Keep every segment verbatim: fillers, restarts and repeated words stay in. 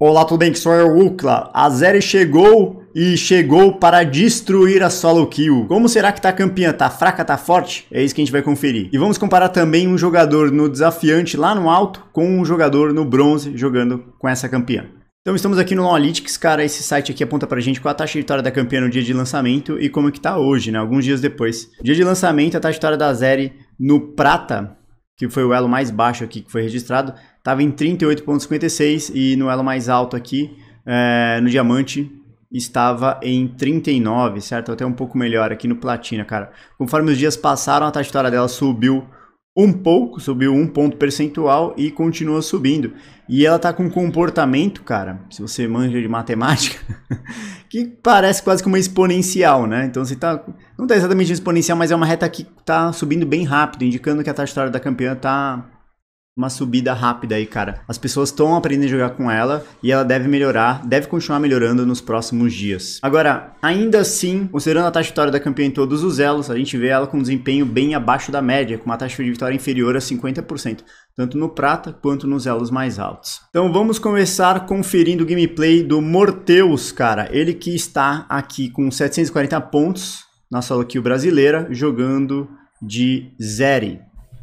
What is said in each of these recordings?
Olá, tudo bem? Que sou eu, Ukla. A Zeri chegou e chegou para destruir a solo kill. Como será que tá a campeã? Tá fraca, tá forte? É isso que a gente vai conferir. E vamos comparar também um jogador no desafiante lá no alto com um jogador no bronze jogando com essa campeã. Então estamos aqui no Analytics, cara, esse site aqui aponta pra gente qual a taxa de vitória da campeã no dia de lançamento e como é que tá hoje, né, alguns dias depois. Dia de lançamento, a taxa de vitória da Zeri no prata, que foi o elo mais baixo aqui que foi registrado, estava em trinta e oito vírgula cinquenta e seis e no elo mais alto aqui, é, no diamante, estava em trinta e nove, certo? Até um pouco melhor aqui no platina, cara. Conforme os dias passaram, a taxa de vitória dela subiu um pouco, subiu um ponto percentual e continua subindo. E ela tá com um comportamento, cara, se você manja de matemática, que parece quase que uma exponencial, né? Então você tá, não tá exatamente exponencial, mas é uma reta que tá subindo bem rápido, indicando que a taxa de vitória da campeã tá uma subida rápida aí, cara. As pessoas estão aprendendo a jogar com ela e ela deve melhorar, deve continuar melhorando nos próximos dias. Agora, ainda assim, considerando a taxa de vitória da campeã em todos os elos, a gente vê ela com um desempenho bem abaixo da média, com uma taxa de vitória inferior a cinquenta por cento, tanto no prata quanto nos elos mais altos. Então vamos começar conferindo o gameplay do Morteus, cara. Ele que está aqui com setecentos e quarenta pontos na solo kill brasileira, jogando de Zeri.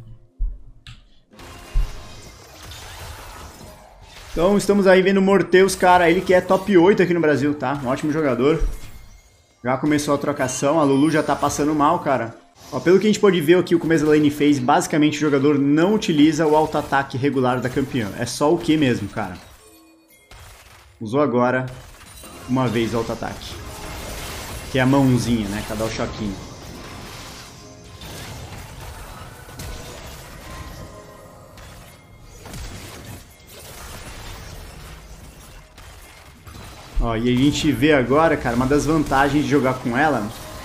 Então estamos aí vendo o Morteus, cara, ele que é top oito aqui no Brasil, tá? Um ótimo jogador. Já começou a trocação, a Lulu já tá passando mal, cara. Ó, pelo que a gente pode ver aqui, o começo da lane phase, basicamente o jogador não utiliza o auto-ataque regular da campeã. É só o Q mesmo, cara. Usou agora uma vez o auto-ataque. Que é a mãozinha, né? Pra dar o choquinho. Ó, e a gente vê agora, cara, uma das vantagens de jogar com ela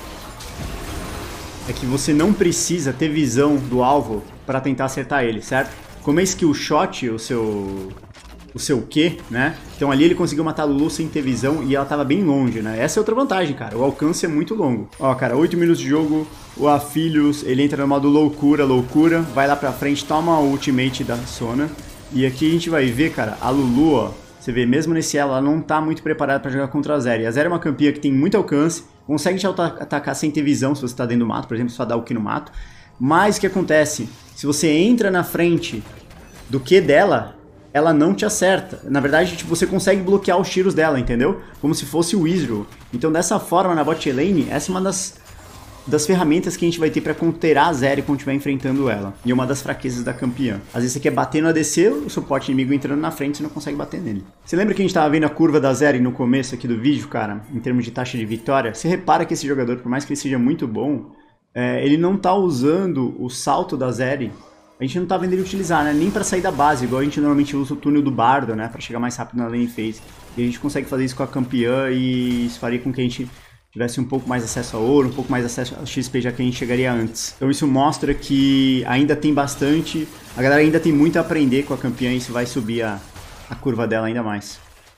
é que você não precisa ter visão do alvo para tentar acertar ele, certo? Como é skill shot, o seu o seu Q, né? Então ali ele conseguiu matar a Lulu sem ter visão e ela tava bem longe, né? Essa é outra vantagem, cara. O alcance é muito longo. Ó, cara, oito minutos de jogo, o Aphelios, ele entra no modo loucura, loucura, vai lá pra frente, toma o ultimate da Sona. E aqui a gente vai ver, cara, a Lulu, ó, você vê, mesmo nesse elo, ela não tá muito preparada para jogar contra a Zeri. A Zeri é uma campeã que tem muito alcance, consegue te atacar sem ter visão se você tá dentro do mato, por exemplo, só dar o Q no mato. Mas o que acontece? Se você entra na frente do Q dela, ela não te acerta. Na verdade, tipo, você consegue bloquear os tiros dela, entendeu? Como se fosse o Ezreal. Então, dessa forma, na bot lane, essa é uma das... das ferramentas que a gente vai ter pra counterar a Zeri quando estiver enfrentando ela. E uma das fraquezas da campeã. Às vezes você quer bater no A D C, o suporte inimigo entrando na frente, você não consegue bater nele. Você lembra que a gente tava vendo a curva da Zeri no começo aqui do vídeo, cara? Em termos de taxa de vitória? Você repara que esse jogador, por mais que ele seja muito bom, é, ele não tá usando o salto da Zeri. A gente não tá vendo ele utilizar, né? Nem pra sair da base, igual a gente normalmente usa o túnel do bardo, né? Pra chegar mais rápido na lane phase. E a gente consegue fazer isso com a campeã e isso faria com que a gente tivesse um pouco mais acesso a ouro, um pouco mais acesso a X P, já que a gente chegaria antes. Então isso mostra que ainda tem bastante, a galera ainda tem muito a aprender com a campeã e isso vai subir a, a curva dela ainda mais.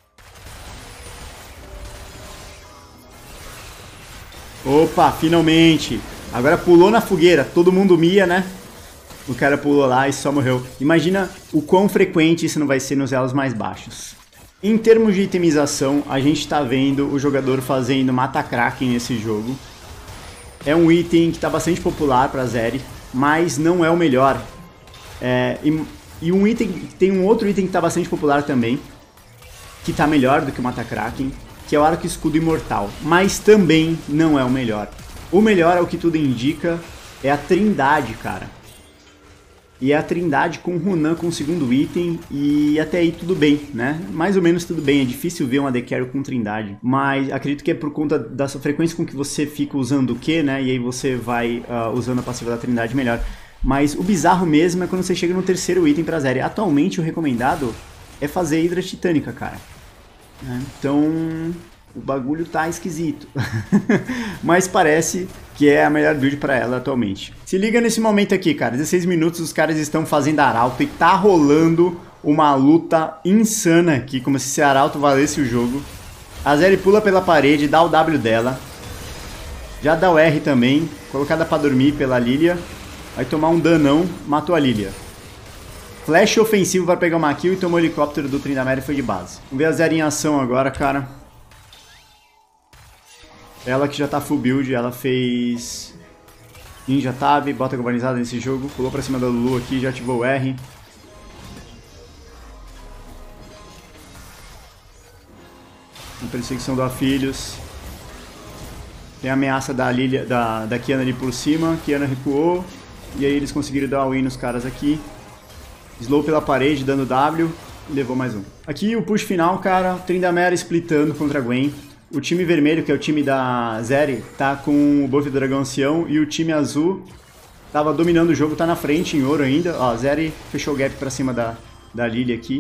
Opa, finalmente! Agora pulou na fogueira, todo mundo mia, né? O cara pulou lá e só morreu. Imagina o quão frequente isso não vai ser nos elos mais baixos. Em termos de itemização, a gente está vendo o jogador fazendo mata-kraken nesse jogo. É um item que está bastante popular para Zeri, mas não é o melhor. É, e, e um item, tem um outro item que está bastante popular também, que está melhor do que o mata-kraken, que é o arco escudo imortal, mas também não é o melhor. O melhor, é o que tudo indica, é a trindade, cara. E é a trindade com Runan com o segundo item, e até aí tudo bem, né? Mais ou menos tudo bem, é difícil ver um A D Carry com trindade, mas acredito que é por conta da sua frequência com que você fica usando o Q, né? E aí você vai uh, usando a passiva da trindade melhor. Mas o bizarro mesmo é quando você chega no terceiro item pra Zeri. Atualmente o recomendado é fazer Hidra Titânica, cara. É, então o bagulho tá esquisito. Mas parece que é a melhor build pra ela atualmente. Se liga nesse momento aqui, cara. dezesseis minutos, os caras estão fazendo arauto e tá rolando uma luta insana aqui, como se esse arauto valesse o jogo. A Zeri pula pela parede, dá o W dela. Já dá o R também, colocada pra dormir pela Lilia. Vai tomar um danão, matou a Lilia. Flash ofensivo para pegar uma kill e tomou o helicóptero do Tryndamere e foi de base. Vamos ver a Zeri em ação agora, cara. Ela que já tá full build, ela fez Ninja Tab, bota galvanizada nesse jogo, pulou pra cima da Lulu aqui, já ativou o R. Uma perseguição do Afilhos. Tem a ameaça da, Lilia, da, da Kiana ali por cima, Kiana recuou, e aí eles conseguiram dar o win nos caras aqui. Slow pela parede, dando W, e levou mais um. Aqui o push final, cara, Tryndamere splitando contra a Gwen. O time vermelho, que é o time da Zeri, tá com o buff do Dragão Ancião, e o time azul tava dominando o jogo, tá na frente em ouro ainda. Ó, a Zeri fechou o gap pra cima da, da Lilia aqui.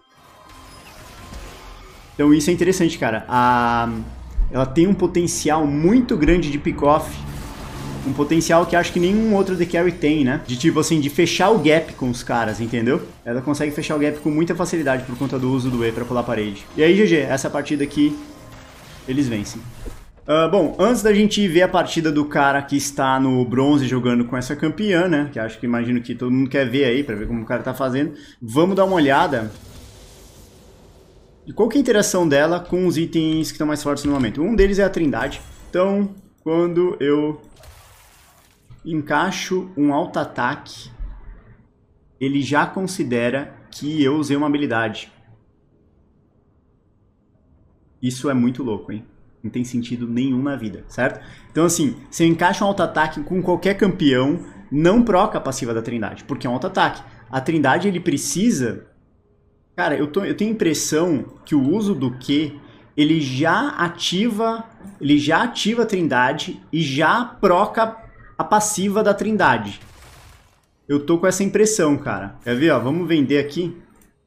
Então isso é interessante, cara. A, ela tem um potencial muito grande de pick-off. Um potencial que acho que nenhum outro The Carry tem, né? De tipo assim, de fechar o gap com os caras, entendeu? Ela consegue fechar o gap com muita facilidade por conta do uso do E pra pular a parede. E aí, G G, essa partida aqui eles vencem. Uh, bom, antes da gente ver a partida do cara que está no bronze jogando com essa campeã, né? Que acho que imagino que todo mundo quer ver aí, pra ver como o cara tá fazendo. Vamos dar uma olhada de qual que é a interação dela com os itens que estão mais fortes no momento. Um deles é a Trindade. Então, quando eu encaixo um auto-ataque, ele já considera que eu usei uma habilidade. Isso é muito louco, hein? Não tem sentido nenhum na vida, certo? Então assim, se eu encaixo um auto-ataque com qualquer campeão, não proca a passiva da Trindade, porque é um auto-ataque. A Trindade, ele precisa... Cara, eu, tô, eu tenho a impressão que o uso do Q, ele já ativa, ele já ativa a Trindade e já proca a passiva da Trindade. Eu tô com essa impressão, cara. Quer ver, ó? Vamos vender aqui.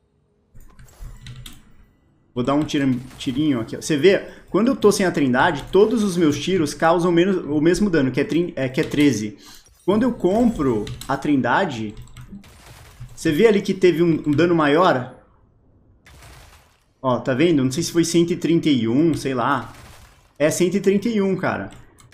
Vou dar um tiro, tirinho aqui. Você vê, quando eu tô sem a Trindade, todos os meus tiros causam menos, o mesmo dano, que é, é, que é treze. Quando eu compro a Trindade, você vê ali que teve um, um dano maior? Ó, tá vendo? Não sei se foi cento e trinta e um, sei lá. É cento e trinta e um, cara.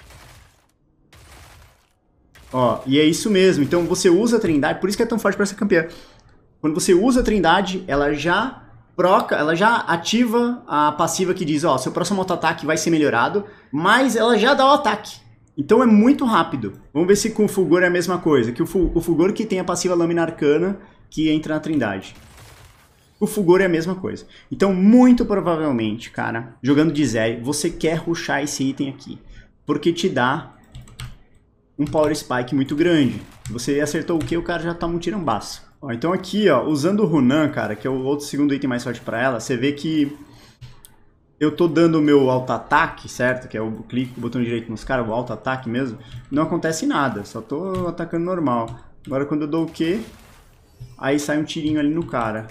Ó, e é isso mesmo. Então você usa a Trindade, por isso que é tão forte pra essa campeã. Quando você usa a Trindade, ela já... proca, ela já ativa a passiva que diz, ó, seu próximo auto-ataque vai ser melhorado, mas ela já dá o ataque. Então é muito rápido. Vamos ver se com o Fulgor é a mesma coisa, que o, o Fulgor que tem a passiva Lâmina Arcana que entra na Trindade. O Fulgor é a mesma coisa. Então, muito provavelmente, cara, jogando de Zeri, você quer rushar esse item aqui, porque te dá um Power Spike muito grande. Você acertou o que? O cara já toma um tirambaço. Ó, então aqui, ó, usando o Runan, cara, que é o outro segundo item mais forte pra ela, você vê que eu tô dando o meu auto-ataque, certo? Que é o clique com o botão direito nos caras, o auto-ataque mesmo. Não acontece nada, só tô atacando normal. Agora quando eu dou o Q, aí sai um tirinho ali no cara.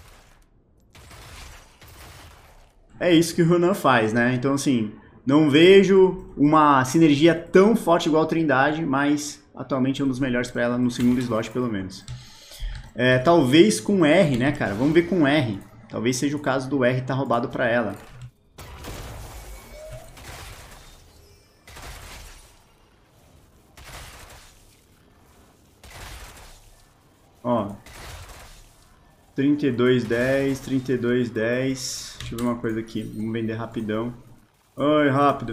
É isso que o Runan faz, né? Então assim, não vejo uma sinergia tão forte igual a Trindade, mas atualmente é um dos melhores pra ela no segundo slot, pelo menos. É, talvez com R, né, cara? Vamos ver com R. Talvez seja o caso do R estar tá roubado pra ela. Ó. trinta e dois, dez, trinta e dois, dez. Deixa eu ver uma coisa aqui. Vamos vender rapidão. Oi, rápido.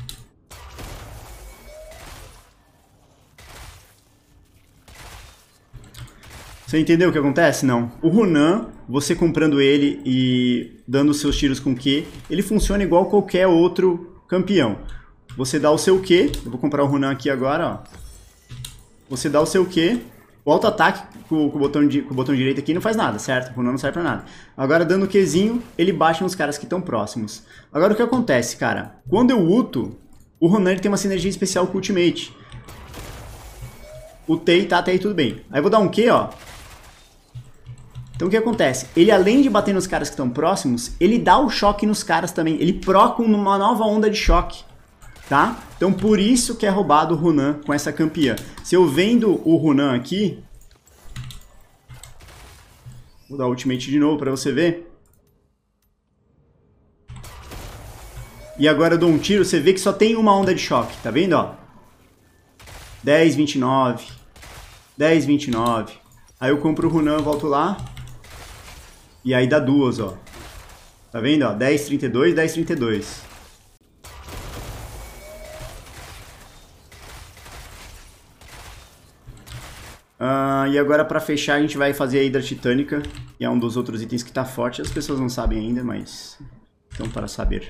Você entendeu o que acontece? Não. O Runan, você comprando ele e dando os seus tiros com Q, ele funciona igual qualquer outro campeão. Você dá o seu Q, eu vou comprar o Runan aqui agora, ó. Você dá o seu Q, o auto-ataque com, com, o botão com o botão direito aqui não faz nada, certo? O Runan não serve pra nada. Agora, dando o Qzinho, ele baixa nos caras que estão próximos. Agora, o que acontece, cara? Quando eu ulto, o Runan ele tem uma sinergia especial com o Ultimate. Ultei, tá, até aí tudo bem. Aí eu vou dar um Q, ó. Então o que acontece? Ele, além de bater nos caras que estão próximos, ele dá o choque nos caras também. Ele proca uma nova onda de choque, tá? Então por isso que é roubado o Runan com essa campeã. Se eu vendo o Runan aqui... Vou dar o Ultimate de novo pra você ver. E agora eu dou um tiro, você vê que só tem uma onda de choque, tá vendo, ó? dez, vinte e nove. dez, vinte e nove. Aí eu compro o Runan, volto lá. E aí dá duas, ó. Tá vendo, ó? dez, trinta e dois, dez, trinta e dois. Uh, e agora pra fechar a gente vai fazer a Hidra Titânica. Que é um dos outros itens que tá forte. As pessoas não sabem ainda, mas... Então para saber.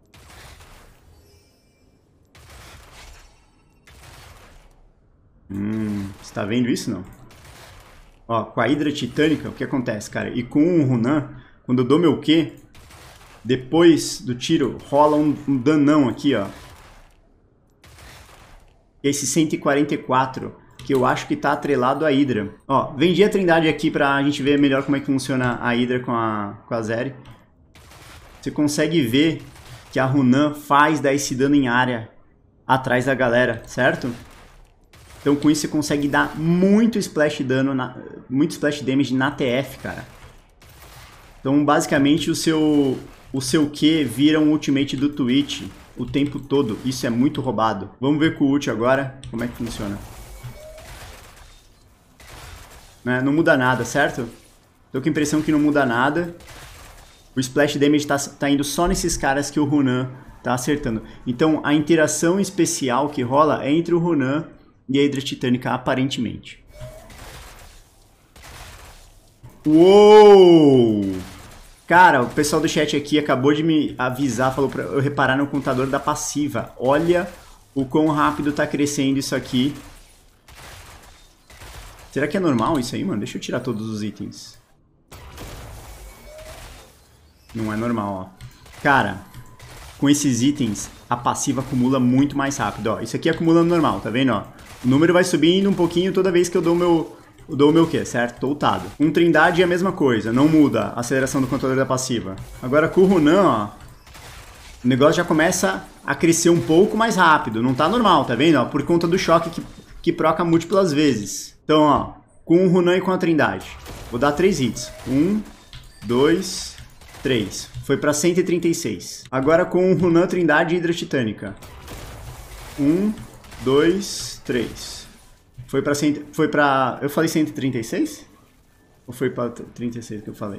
Hum, você tá vendo isso, não? Ó, com a Hidra Titânica, o que acontece, cara? E com o Runan, quando eu dou meu Q, depois do tiro, rola um, um danão aqui, ó. Esse cento e quarenta e quatro, que eu acho que tá atrelado à Hidra. Ó, vendi a Trindade aqui pra gente ver melhor como é que funciona a Hidra com a, com a Zeri. Você consegue ver que a Runan faz dar esse dano em área atrás da galera, certo? Então com isso você consegue dar muito splash dano, na, muito splash damage na T F, cara. Então basicamente o seu, o seu Q vira um ultimate do Twitch o tempo todo. Isso é muito roubado. Vamos ver com o ult agora como é que funciona. Né? Não muda nada, certo? Tô com a impressão que não muda nada. O splash damage tá, tá indo só nesses caras que o Runan tá acertando. Então a interação especial que rola é entre o Runan e a Hidra Titânica, aparentemente. Uou! Cara, o pessoal do chat aqui acabou de me avisar, falou pra eu reparar no contador da passiva. Olha o quão rápido tá crescendo isso aqui. Será que é normal isso aí, mano? Deixa eu tirar todos os itens. Não é normal, ó. Cara, com esses itens, a passiva acumula muito mais rápido, ó. Isso aqui acumula normal, tá vendo, ó? O número vai subindo um pouquinho toda vez que eu dou o meu, eu dou o meu Q, certo? Tô ultado. Com Trindade é a mesma coisa, não muda a aceleração do contador da passiva. Agora com o Runan, ó, o negócio já começa a crescer um pouco mais rápido. Não tá normal, tá vendo? Ó, por conta do choque que, que proca múltiplas vezes. Então, ó, com o Runan e com a Trindade. Vou dar três hits. Um, dois, três. Foi pra cento e trinta e seis. Agora com o Runan, Trindade e Hidra Titânica. Um, dois, três. Foi pra, cento, foi pra... Eu falei cento e trinta e seis? Ou foi pra trinta e seis que eu falei?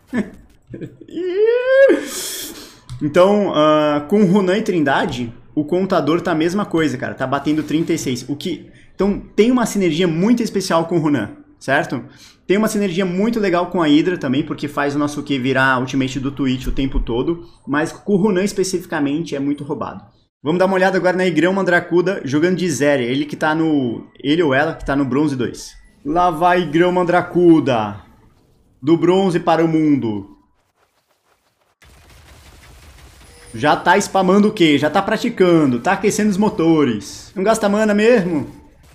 Então, uh, com Runan e Trindade, o contador tá a mesma coisa, cara. Tá batendo trinta e seis. O que... Então, tem uma sinergia muito especial com o Runan, certo? Tem uma sinergia muito legal com a Hidra também, porque faz o nosso Q virar ultimate do Twitch o tempo todo. Mas com o Runan especificamente é muito roubado. Vamos dar uma olhada agora na Igrão Mandracuda jogando de Zeri. Ele que tá no... Ele ou ela que tá no bronze dois. Lá vai Igrão Mandracuda. Do bronze para o mundo. Já tá spamando o quê? Já tá praticando. Tá aquecendo os motores. Não gasta mana mesmo?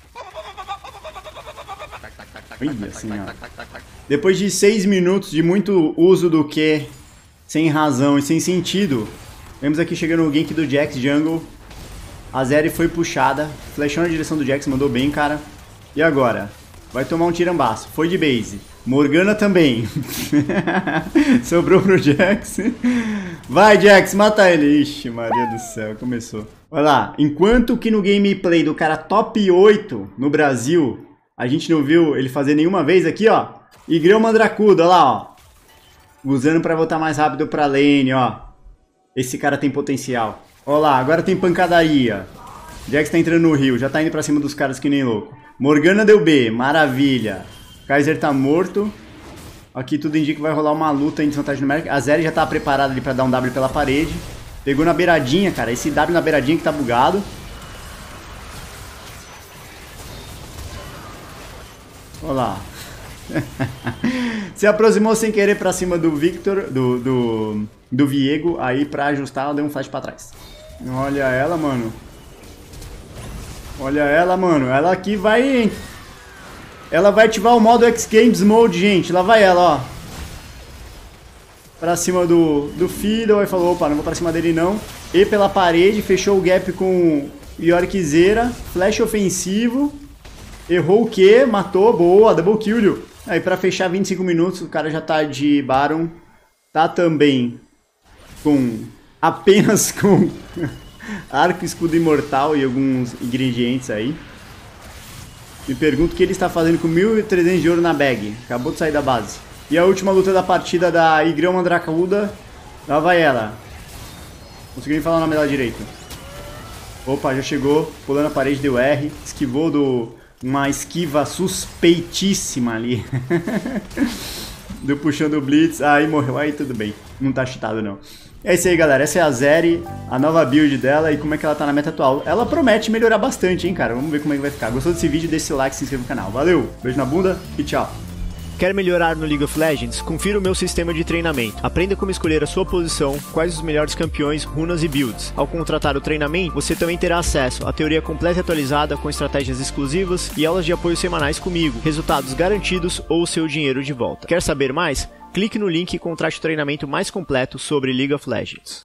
Olha assim, ó. Depois de seis minutos de muito uso do Q, sem razão e sem sentido... Vemos aqui chegando o gank do Jax Jungle. A Zeri foi puxada. Flashou na direção do Jax, mandou bem, cara. E agora? Vai tomar um tirambaço. Foi de base. Morgana também. Sobrou pro Jax. Vai, Jax, mata ele. Ixi, Maria do céu, começou. Olha lá. Enquanto que no gameplay do cara top oito no Brasil, a gente não viu ele fazer nenhuma vez aqui, ó. Igrão Mandracuda, olha lá, ó. Usando pra voltar mais rápido pra lane, ó. Esse cara tem potencial. Olha lá, agora tem pancadaria. Jax tá entrando no rio, já tá indo pra cima dos caras que nem louco. Morgana deu B, maravilha. Kaiser tá morto. Aqui tudo indica que vai rolar uma luta em desvantagem numérica. A Zeri já tá preparada ali pra dar um W pela parede. Pegou na beiradinha, cara. Esse W na beiradinha que tá bugado. Olha lá. Se aproximou sem querer pra cima do Victor, do... do... do Viego, aí pra ajustar ela deu um flash pra trás. Olha ela, mano. Olha ela, mano. Ela aqui vai... Ela vai ativar o modo X Games Mode, gente. Lá vai ela, ó. Pra cima do, do Fiddle. Aí falou, opa, não vou pra cima dele não. E pela parede, fechou o gap com Yorickzeira. Flash ofensivo. Errou o Q, matou, boa, double kill. Aí pra fechar vinte e cinco minutos, o cara já tá de Baron. Tá também com apenas com arco, escudo imortal e alguns ingredientes aí. Me pergunto o que ele está fazendo com mil e trezentos de ouro na bag. Acabou de sair da base. E a última luta da partida da Igrão Mandracuda. Lá vai ela. Consegui nem falar o nome dela direito. Opa, já chegou. Pulando a parede, deu R. Esquivou do... uma esquiva suspeitíssima ali. Deu puxando o Blitz. Aí morreu. Aí tudo bem. Não tá cheatado não. É isso aí, galera. Essa é a Zeri, a nova build dela e como é que ela tá na meta atual. Ela promete melhorar bastante, hein, cara. Vamos ver como é que vai ficar. Gostou desse vídeo? Deixa o like, se inscreva no canal. Valeu, beijo na bunda e tchau. Quer melhorar no League of Legends? Confira o meu sistema de treinamento. Aprenda como escolher a sua posição, quais os melhores campeões, runas e builds. Ao contratar o treinamento, você também terá acesso à teoria completa e atualizada com estratégias exclusivas e aulas de apoio semanais comigo, resultados garantidos ou o seu dinheiro de volta. Quer saber mais? Clique no link e contrate o treinamento mais completo sobre League of Legends.